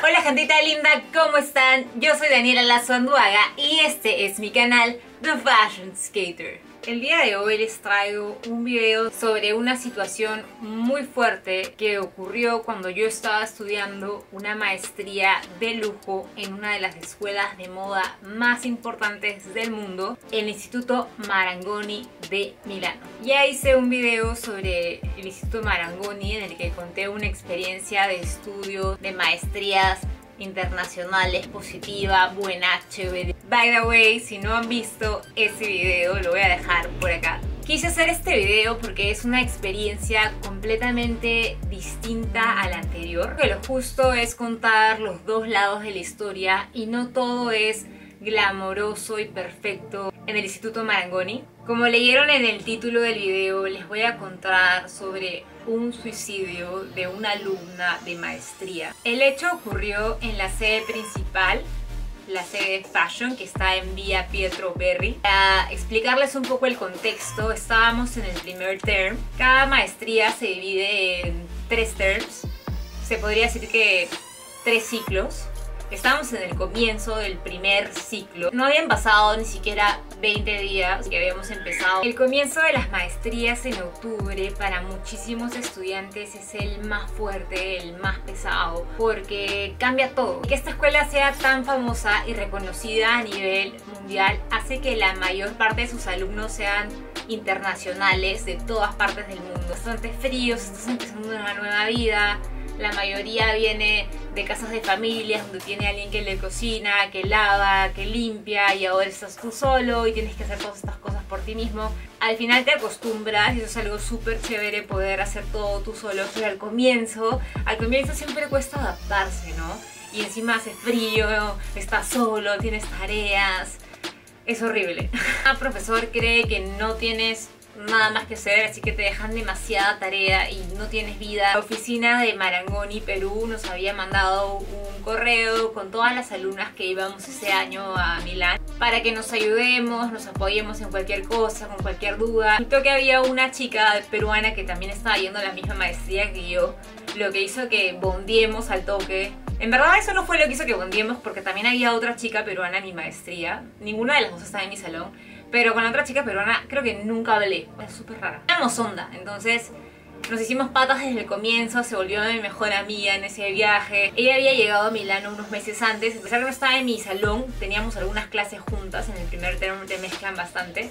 Hola gentita linda, ¿cómo están? Yo soy Daniela Lazo Anduaga y este es mi canal The Fashion Skater. El día de hoy les traigo un video sobre una situación muy fuerte que ocurrió cuando yo estaba estudiando una maestría de lujo en una de las escuelas de moda más importantes del mundo, el Instituto Marangoni de Milano. Ya hice un video sobre el Instituto Marangoni en el que conté una experiencia de estudio de maestrías internacionales, positiva, buena, chévere. By the way, si no han visto ese video, lo voy a dejar por acá. Quise hacer este video porque es una experiencia completamente distinta a la anterior. Que lo justo es contar los dos lados de la historia y no todo es glamoroso y perfecto en el Instituto Marangoni. Como leyeron en el título del video, les voy a contar sobre un suicidio de una alumna de maestría. El hecho ocurrió en la sede principal, la sede de Fashion, que está en Vía Pietro Verri. Para explicarles un poco el contexto, estábamos en el primer term. Cada maestría se divide en 3 terms, se podría decir que 3 ciclos. Estábamos en el comienzo del primer ciclo. No habían pasado ni siquiera 20 días que habíamos empezado. El comienzo de las maestrías en octubre para muchísimos estudiantes es el más fuerte, el más pesado, porque cambia todo. Que esta escuela sea tan famosa y reconocida a nivel mundial hace que la mayor parte de sus alumnos sean internacionales de todas partes del mundo. Bastante fríos, estás empezando una nueva vida. La mayoría viene de casas de familias donde tiene alguien que le cocina, que lava, que limpia, y ahora estás tú solo y tienes que hacer todas estas cosas por ti mismo. Al final te acostumbras y eso es algo súper chévere, poder hacer todo tú solo. Pero al comienzo siempre cuesta adaptarse, ¿no? Y encima hace frío, estás solo, tienes tareas. Es horrible. El profesor cree que no tienes nada más que hacer, así que te dejan demasiada tarea y no tienes vida. La oficina de Marangoni Perú nos había mandado un correo con todas las alumnas que íbamos ese año a Milán para que nos ayudemos, nos apoyemos en cualquier cosa, con cualquier duda. Y que había una chica peruana que también estaba yendo a la misma maestría que yo, lo que hizo que bondiemos al toque. En verdad eso no fue lo que hizo que bondiemos, porque también había otra chica peruana en mi maestría. Ninguna de las dos estaba en mi salón, pero con la otra chica peruana creo que nunca hablé. Es súper rara. Éramos onda, entonces nos hicimos patas desde el comienzo. Se volvió mi mejor amiga en ese viaje. Ella había llegado a Milano unos meses antes. A pesar de que no estaba en mi salón, teníamos algunas clases juntas. En el primer termo te mezclan bastante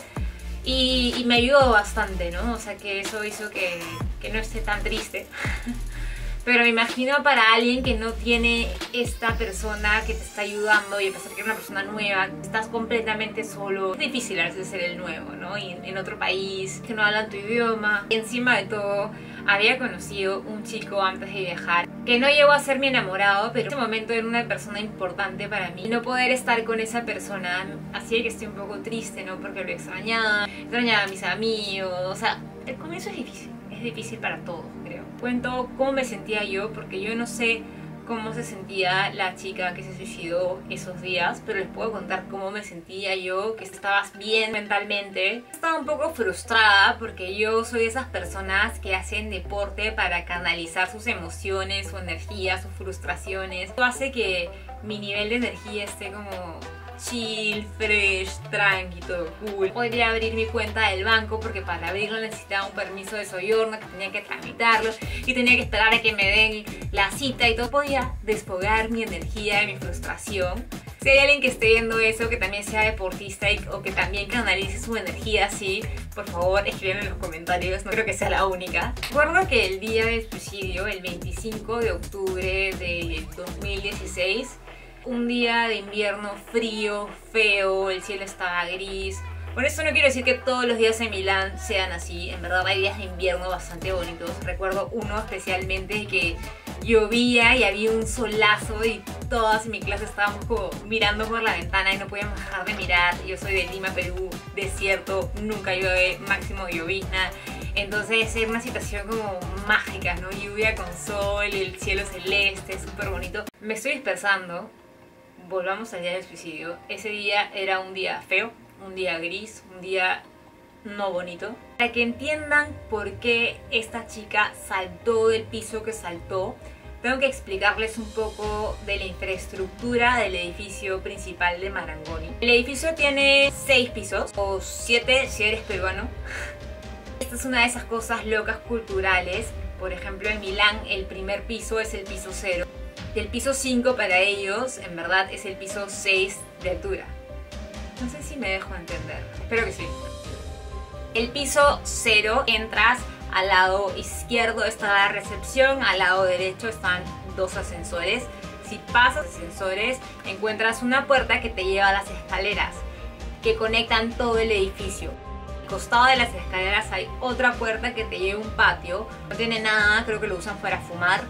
y me ayudó bastante, ¿no? O sea que eso hizo que no esté tan triste. Pero me imagino para alguien que no tiene esta persona que te está ayudando, y a pesar de que es una persona nueva, estás completamente solo. Es difícil a veces ser el nuevo, ¿no? Y en otro país, que no hablan tu idioma. Y encima de todo, había conocido un chico antes de viajar que no llegó a ser mi enamorado, pero en ese momento era una persona importante para mí. No poder estar con esa persona hacía que estoy un poco triste, ¿no? Porque lo extrañaba a mis amigos. O sea, el comienzo es difícil. Es difícil para todos, creo. Cuento cómo me sentía yo, porque yo no sé cómo se sentía la chica que se suicidó esos días, pero les puedo contar cómo me sentía yo, que estaba bien mentalmente. Estaba un poco frustrada porque yo soy de esas personas que hacen deporte para canalizar sus emociones, su energía, sus frustraciones. Esto hace que mi nivel de energía esté como chill, fresh, tranqui, todo cool. Podría abrir mi cuenta del banco porque para abrirlo necesitaba un permiso de soyorno, que tenía que tramitarlo y tenía que esperar a que me den la cita y todo. Podía desfogar mi energía de mi frustración. Si hay alguien que esté viendo eso, que también sea deportista o que también canalice su energía así, por favor escriban en los comentarios, no creo que sea la única. Recuerdo que el día del suicidio, el 25 de octubre de 2016, un día de invierno frío, feo, el cielo estaba gris. Por eso no quiero decir que todos los días en Milán sean así. En verdad hay días de invierno bastante bonitos. Recuerdo uno especialmente que llovía y había un solazo y todas en mi clase estábamos como mirando por la ventana y no podíamos dejar de mirar. Yo soy de Lima, Perú, desierto, nunca llueve, máximo llovizna. Entonces era una situación como mágica, ¿no? Lluvia con sol, el cielo celeste, súper bonito. Me estoy dispersando. Volvamos al día del suicidio. Ese día era un día feo, un día gris, un día no bonito. Para que entiendan por qué esta chica saltó del piso que saltó, tengo que explicarles un poco de la infraestructura del edificio principal de Marangoni. El edificio tiene 6 pisos, o 7 si eres peruano. Esta es una de esas cosas locas culturales. Por ejemplo, en Milán el primer piso es el piso 0. Y el piso 5 para ellos, en verdad, es el piso 6 de altura. No sé si me dejo entender. Espero que sí. El piso 0 entras. Al lado izquierdo está la recepción, al lado derecho están 2 ascensores. Si pasas ascensores, encuentras una puerta que te lleva a las escaleras que conectan todo el edificio. Al costado de las escaleras hay otra puerta que te lleva a un patio. No tiene nada, creo que lo usan para fumar.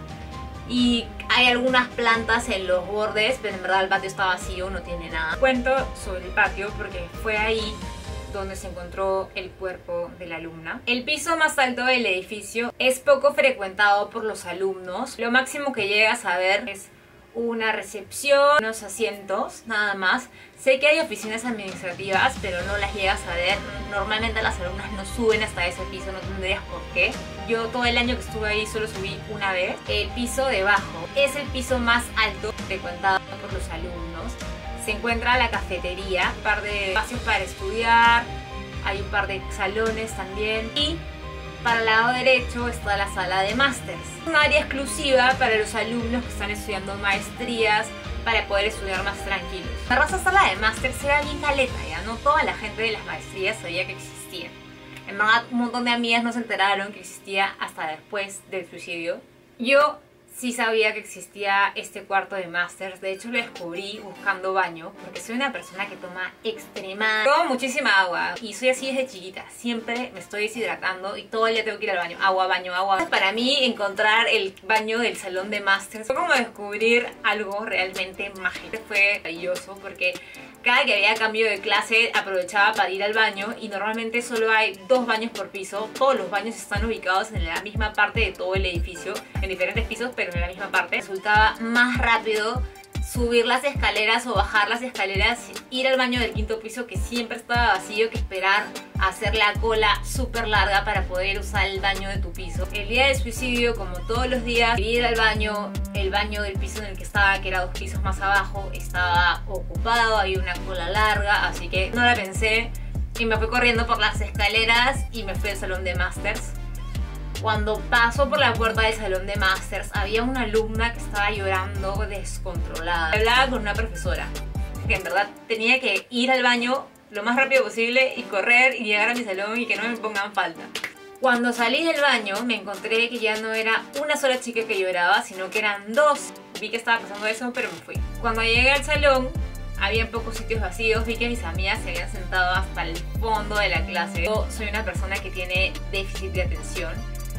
Y hay algunas plantas en los bordes, pero en verdad el patio está vacío, no tiene nada. Cuento sobre el patio porque fue ahí donde se encontró el cuerpo de la alumna. El piso más alto del edificio es poco frecuentado por los alumnos. Lo máximo que llegas a ver es una recepción, unos asientos, nada más. Sé que hay oficinas administrativas, pero no las llegas a ver. Normalmente las alumnas no suben hasta ese piso, no tendrías por qué. Yo todo el año que estuve ahí solo subí una vez. El piso debajo es el piso más alto frecuentado por los alumnos. Se encuentra la cafetería, un par de espacios para estudiar, hay un par de salones también y para el lado derecho está la sala de másters. Un área exclusiva para los alumnos que están estudiando maestrías para poder estudiar más tranquilos. La raza sala de másters era bien caleta, ya no toda la gente de las maestrías sabía que existía. En verdad un montón de amigas no se enteraron que existía hasta después del suicidio. Yo sí sabía que existía este cuarto de másters, de hecho lo descubrí buscando baño, porque soy una persona que toma tomo muchísima agua y soy así desde chiquita, siempre me estoy deshidratando y todo el día tengo que ir al baño, agua, baño, agua. Para mí encontrar el baño del salón de másters fue como descubrir algo realmente mágico, fue maravilloso porque cada que había cambio de clase aprovechaba para ir al baño y normalmente solo hay 2 baños por piso. Todos los baños están ubicados en la misma parte de todo el edificio, en diferentes pisos pero en la misma parte. Resultaba más rápido subir las escaleras o bajar las escaleras, ir al baño del 5.º piso que siempre estaba vacío que esperar a hacer la cola súper larga para poder usar el baño de tu piso. El día del suicidio, como todos los días, ir al baño, el baño del piso en el que estaba, que era 2 pisos más abajo, estaba ocupado, había una cola larga, así que no la pensé y me fui corriendo por las escaleras y me fui al salón de másters. Cuando paso por la puerta del salón de másters, había una alumna que estaba llorando descontrolada. Hablaba con una profesora, que en verdad tenía que ir al baño lo más rápido posible y correr y llegar a mi salón y que no me pongan falta. Cuando salí del baño me encontré que ya no era una sola chica que lloraba, sino que eran 2. Vi que estaba pasando eso, pero me fui. Cuando llegué al salón, había pocos sitios vacíos, vi que mis amigas se habían sentado hasta el fondo de la clase. Yo soy una persona que tiene déficit de atención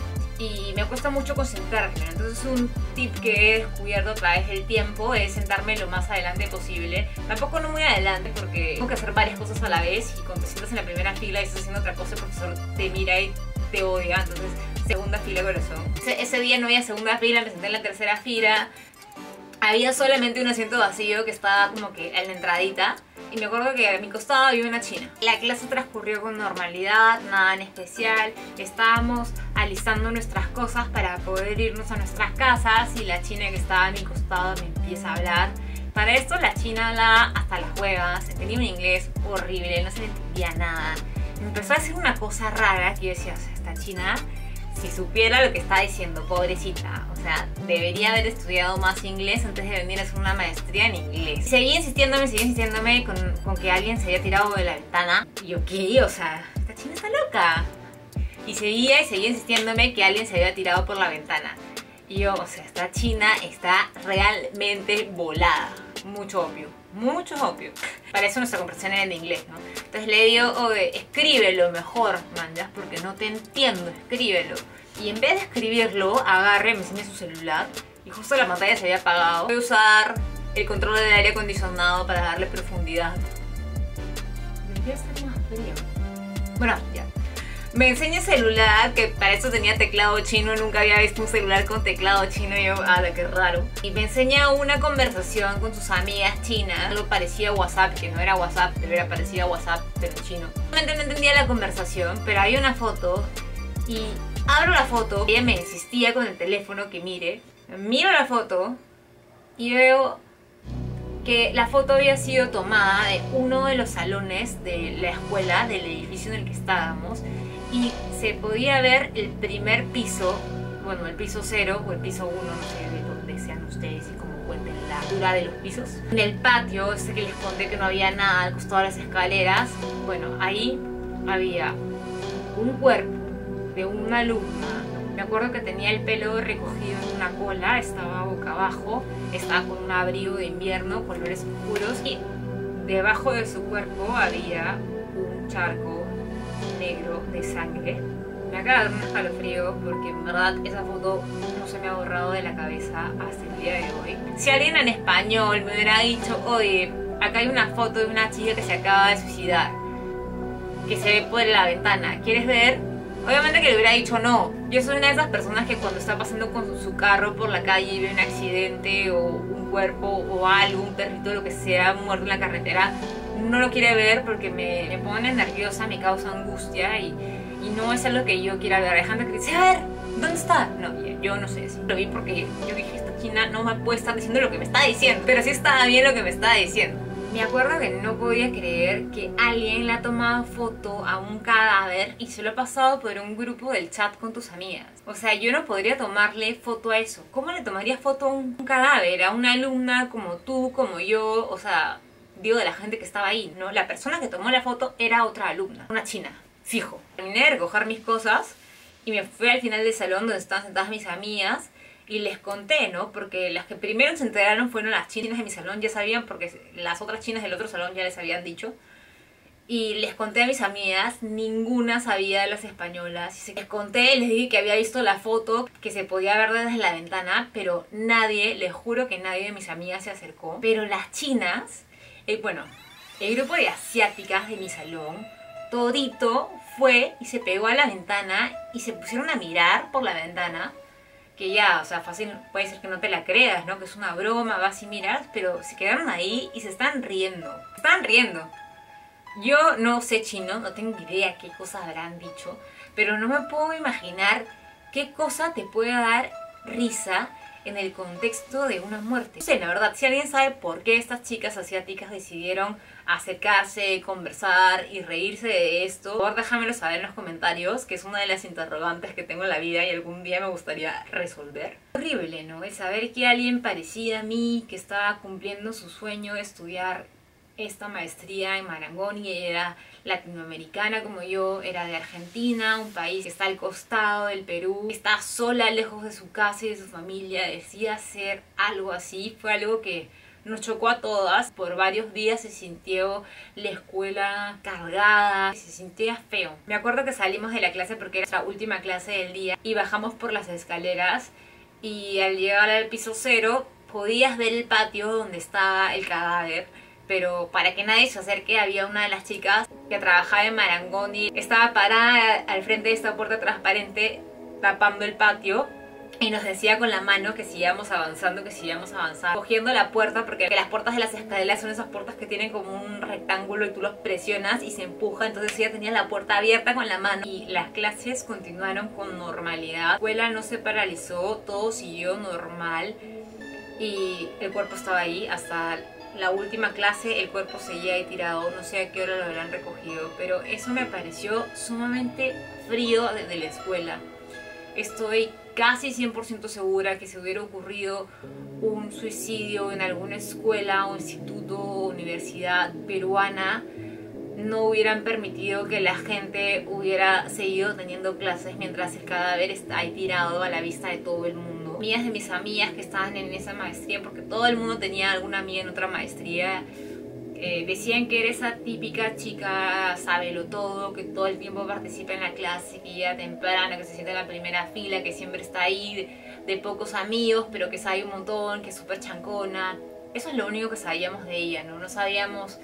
y me cuesta mucho concentrarme, entonces un tip que he descubierto a través del tiempo es sentarme lo más adelante posible. Tampoco no muy adelante porque tengo que hacer varias cosas a la vez y cuando te sientas en la primera fila y estás haciendo otra cosa el profesor te mira y te odia, entonces segunda fila corazón. Ese día no había segunda fila, me senté en la tercera fila. Había solamente un asiento vacío que estaba como que en la entradita y me acuerdo que a mi costado había una china. La clase transcurrió con normalidad, nada en especial. Estábamos alistando nuestras cosas para poder irnos a nuestras casas y la china que estaba a mi costado me empieza a hablar. Para esto la china hablaba hasta las huevas, tenía un inglés horrible, no se le entendía nada. Me empezó a decir una cosa rara que yo decía, o sea, esta china, si supiera lo que está diciendo, pobrecita, o sea, debería haber estudiado más inglés antes de venir a hacer una maestría en inglés. Seguía insistiéndome con que alguien se había tirado de la ventana. Y yo, ¿qué? O sea, esta china está loca. Y seguía insistiéndome que alguien se había tirado por la ventana. Y yo, o sea, esta china está realmente volada. Mucho opio. Mucho opio. Para eso nuestra conversación era en inglés, ¿no? Entonces le digo, oye, escríbelo mejor, mandas, porque no te entiendo, escríbelo. Y en vez de escribirlo, agarre, me enseña su celular y justo la pantalla se había apagado. Voy a usar el control del aire acondicionado para darle profundidad. Debería estar más frío. Bueno, ya. Me enseña el celular, que para eso tenía teclado chino, nunca había visto un celular con teclado chino, y yo, qué raro. Y me enseña una conversación con sus amigas chinas, algo parecido a WhatsApp, que no era WhatsApp, pero era parecido a WhatsApp, pero en chino. Realmente no entendía la conversación, pero había una foto, y abro la foto, ella me insistía con el teléfono que mire, Miro la foto y veo que la foto había sido tomada de uno de los salones de la escuela, del edificio en el que estábamos, y se podía ver el primer piso, bueno, el piso 0 o el piso 1, no sé de dónde sean ustedes y cómo cuenten la altura de los pisos. En el patio, ese que les conté que no había nada al costado de las escaleras, bueno, ahí había un cuerpo de una alumna. Me acuerdo que tenía el pelo recogido en una cola, estaba boca abajo, estaba con un abrigo de invierno, colores oscuros, y debajo de su cuerpo había un charco negro de sangre. Me acaba de dar un escalofrío porque en verdad esa foto no se me ha borrado de la cabeza hasta el día de hoy. Si alguien en español me hubiera dicho, oye, acá hay una foto de una chica que se acaba de suicidar, que se ve por la ventana, ¿quieres ver? Obviamente que le hubiera dicho no. Yo soy una de esas personas que cuando está pasando con su carro por la calle y ve un accidente o un cuerpo o algo, un perrito, lo que sea, muerto en la carretera, no lo quiere ver porque me pone nerviosa, me causa angustia y no es algo que yo quiera ver. Hay gente que dice, a ver, ¿dónde está? No, yo no sé, lo vi porque yo dije, esta china no me puede estar diciendo lo que me está diciendo, pero sí estaba bien lo que me estaba diciendo. Me acuerdo que no podía creer que alguien le ha tomado foto a un cadáver y se lo ha pasado por un grupo del chat con tus amigas. O sea, yo no podría tomarle foto a eso. ¿Cómo le tomaría foto a un cadáver? A una alumna como tú, como yo, o sea, digo de la gente que estaba ahí, ¿no? La persona que tomó la foto era otra alumna, una china, fijo. Terminé de recoger mis cosas y me fui al final del salón donde estaban sentadas mis amigas. Y les conté, ¿no? Porque las que primero se enteraron fueron las chinas de mi salón, ya sabían porque las otras chinas del otro salón ya les habían dicho. Y les conté a mis amigas, ninguna sabía de las españolas. Les conté, les dije que había visto la foto que se podía ver desde la ventana, pero nadie, les juro que nadie de mis amigas se acercó. Pero las chinas, bueno, el grupo de asiáticas de mi salón, todito fue y se pegó a la ventana y se pusieron a mirar por la ventana. Que ya, o sea, fácil, puede ser que no te la creas, ¿no? Que es una broma, vas y miras, pero se quedaron ahí y se están riendo. Están riendo. Yo no sé chino, no tengo idea qué cosas habrán dicho, pero no me puedo imaginar qué cosa te puede dar risa en el contexto de una muerte. No sé, la verdad, si alguien sabe por qué estas chicas asiáticas decidieron acercarse, conversar y reírse de esto, por favor déjamelo saber en los comentarios, que es una de las interrogantes que tengo en la vida y algún día me gustaría resolver. Horrible, ¿no? El saber que alguien parecida a mí, que estaba cumpliendo su sueño de estudiar esta maestría en Marangoni, era latinoamericana como yo, era de Argentina, un país que está al costado del Perú, está sola lejos de su casa y de su familia, decía hacer algo así, fue algo que nos chocó a todas. Por varios días se sintió la escuela cargada, se sentía feo. Me acuerdo que salimos de la clase porque era nuestra última clase del día y bajamos por las escaleras y al llegar al piso 0 podías ver el patio donde estaba el cadáver. Pero para que nadie se acerque había una de las chicas que trabajaba en Marangoni. Estaba parada al frente de esta puerta transparente tapando el patio y nos decía con la mano que sigamos avanzando, cogiendo la puerta, porque las puertas de las escaleras son esas puertas que tienen como un rectángulo y tú los presionas y se empuja. Entonces ella tenía la puerta abierta con la mano y las clases continuaron con normalidad. La escuela no se paralizó, todo siguió normal y el cuerpo estaba ahí hasta la última clase. El cuerpo seguía ahí tirado, no sé a qué hora lo habrán recogido, pero eso me pareció sumamente frío desde la escuela. Estoy casi 100% segura que si hubiera ocurrido un suicidio en alguna escuela o instituto o universidad peruana, no hubieran permitido que la gente hubiera seguido teniendo clases mientras el cadáver está ahí tirado a la vista de todo el mundo. Amigas de mis amigas que estaban en esa maestría, porque todo el mundo tenía alguna amiga en otra maestría, decían que era esa típica chica sábelo todo, que todo el tiempo participa en la clase, que llega temprano, que se sienta en la primera fila, que siempre está ahí, de pocos amigos, pero que sabe un montón, que es súper chancona. Eso es lo único que sabíamos de ella, ¿no? No sabíamos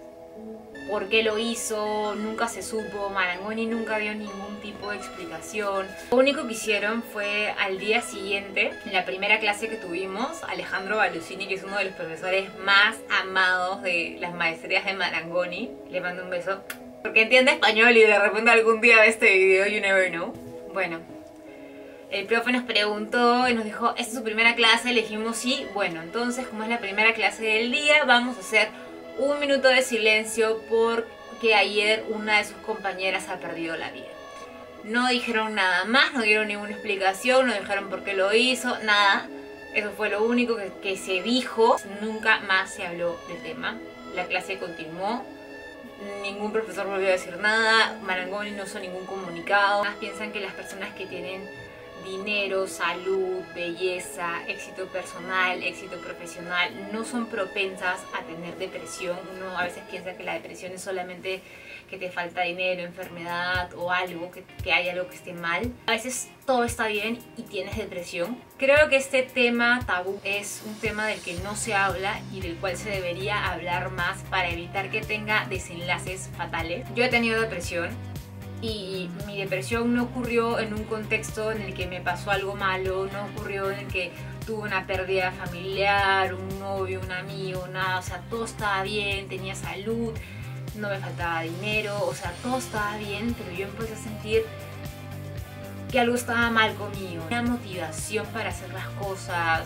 por qué lo hizo, nunca se supo, Marangoni nunca dio ningún tipo de explicación. Lo único que hicieron fue al día siguiente, en la primera clase que tuvimos, Alejandro Balusini, que es uno de los profesores más amados de las maestrías de Marangoni, le mando un beso, porque entiende español y de repente algún día ve este video, you never know. Bueno, El profe nos preguntó y nos dijo, ¿esta es su primera clase? Le dijimos sí. Bueno, entonces como es la primera clase del día, vamos a hacer un minuto de silencio porque ayer una de sus compañeras ha perdido la vida. No dijeron nada más, no dieron ninguna explicación, no dijeron por qué lo hizo, nada. Eso fue lo único que se dijo. Nunca más se habló del tema. La clase continuó. Ningún profesor volvió a decir nada. Marangoni no hizo ningún comunicado. Piensan que las personas que tienen dinero, salud, belleza, éxito personal, éxito profesional, no son propensas a tener depresión. Uno a veces piensa que la depresión es solamente que te falta dinero, enfermedad o algo, que hay algo que esté mal. A veces todo está bien y tienes depresión. Creo que este tema tabú es un tema del que no se habla y del cual se debería hablar más para evitar que tenga desenlaces fatales. Yo he tenido depresión. Y mi depresión no ocurrió en un contexto en el que me pasó algo malo, no ocurrió en el que tuve una pérdida familiar, un novio, un amigo, nada. O sea, todo estaba bien, tenía salud, no me faltaba dinero, o sea, todo estaba bien, pero yo empecé a sentir que algo estaba mal conmigo. Una motivación para hacer las cosas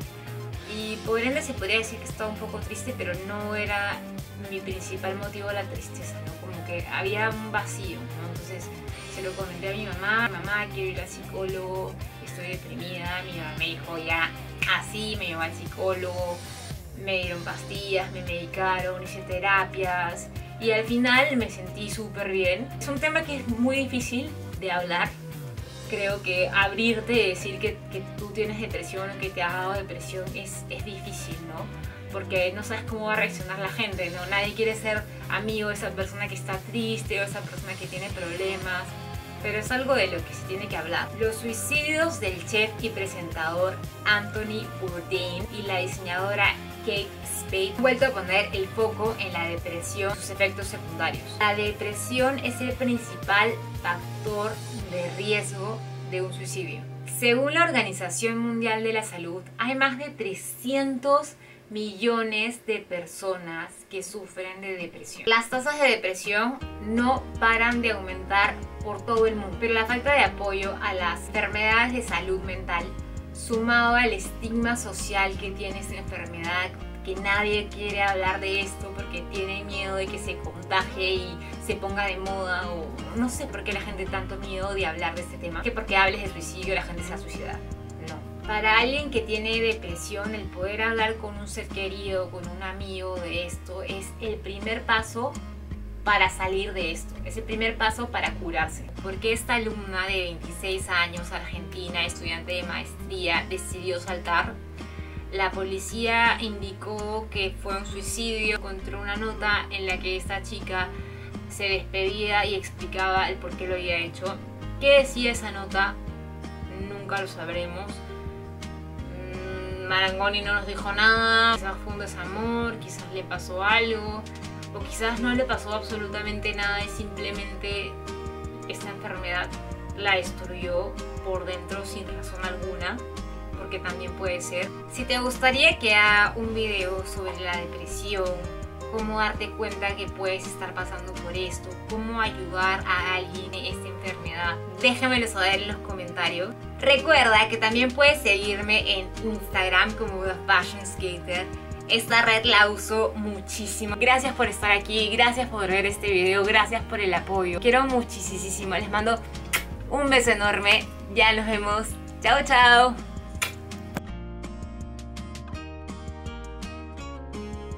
y por ende se podría decir que estaba un poco triste, pero no era mi principal motivo la tristeza, ¿no? Como que había un vacío, ¿no? Entonces se lo comenté a mi mamá, quiero ir al psicólogo, estoy deprimida. Mi mamá me dijo ya, así, me llevó al psicólogo, me dieron pastillas, me medicaron, hice terapias y al final me sentí súper bien. Es un tema que es muy difícil de hablar. Creo que abrirte y decir que tú tienes depresión o que te ha dado depresión es difícil, ¿no? Porque no sabes cómo va a reaccionar la gente, ¿no? Nadie quiere ser amigo de esa persona que está triste o esa persona que tiene problemas, pero es algo de lo que se tiene que hablar. Los suicidios del chef y presentador Anthony Bourdain y la diseñadora Kate Spade han vuelto a poner el foco en la depresión y sus efectos secundarios. La depresión es el principal factor de riesgo de un suicidio. Según la Organización Mundial de la Salud, hay más de 300 millones de personas que sufren de depresión. Las tasas de depresión no paran de aumentar por todo el mundo, pero la falta de apoyo a las enfermedades de salud mental, sumado al estigma social que tiene esta enfermedad, que nadie quiere hablar de esto porque tiene miedo de que se contagie y se ponga de moda, o no sé por qué la gente tanto miedo de hablar de este tema, que porque hables de suicidio la gente se va a suicidar. No. Para alguien que tiene depresión, el poder hablar con un ser querido, con un amigo de esto, es el primer paso para salir de esto, es el primer paso para curarse. Porque esta alumna de 26 años, argentina, estudiante de maestría, decidió saltar. La policía indicó que fue un suicidio. Encontró una nota en la que esta chica se despedía y explicaba el por qué lo había hecho. ¿Qué decía esa nota? Nunca lo sabremos. Marangoni no nos dijo nada. Quizás fue un desamor, quizás le pasó algo, o quizás no le pasó absolutamente nada y simplemente esta enfermedad la destruyó por dentro sin razón alguna, porque también puede ser. Si te gustaría que haga un video sobre la depresión, cómo darte cuenta que puedes estar pasando por esto, cómo ayudar a alguien en esta enfermedad, déjamelo saber en los comentarios. Recuerda que también puedes seguirme en Instagram como The Fashion Skater. Esta red la uso muchísimo. Gracias por estar aquí, gracias por ver este video, gracias por el apoyo. Quiero muchísimo, les mando un beso enorme. Ya nos vemos. Chao, chao.